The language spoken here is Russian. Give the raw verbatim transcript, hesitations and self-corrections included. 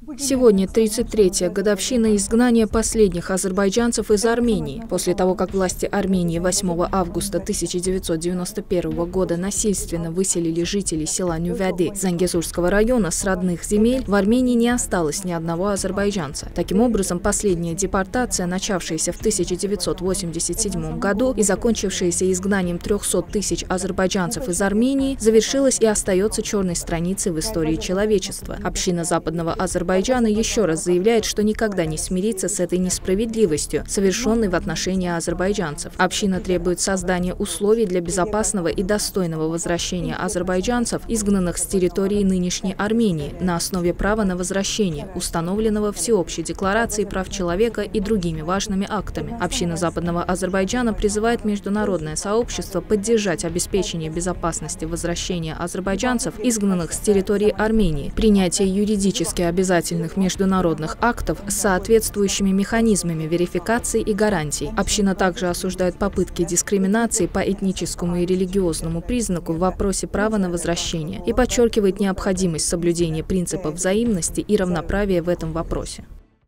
Сегодня тридцать третья годовщина изгнания последних азербайджанцев из Армении. После того, как власти Армении восьмого августа тысяча девятьсот девяносто первого года насильственно выселили жителей села Нювяды Зангезурского района с родных земель, в Армении не осталось ни одного азербайджанца. Таким образом, последняя депортация, начавшаяся в тысяча девятьсот восемьдесят седьмом году и закончившаяся изгнанием трёхсот тысяч азербайджанцев из Армении, завершилась и остается черной страницей в истории человечества. Община Западного Азербайджана еще раз заявляет, что никогда не смирится с этой несправедливостью, совершенной в отношении азербайджанцев. Община требует создания условий для безопасного и достойного возвращения азербайджанцев, изгнанных с территории нынешней Армении, на основе права на возвращение, установленного Всеобщей декларацией прав человека и другими важными актами. Община Западного Азербайджана призывает международное сообщество поддержать обеспечение безопасности возвращения азербайджанцев, изгнанных с территории Армении, принятие юридически обязательных международных актов с соответствующими механизмами верификации и гарантий. Община также осуждает попытки дискриминации по этническому и религиозному признаку в вопросе права на возвращение и подчеркивает необходимость соблюдения принципов взаимности и равноправия в этом вопросе.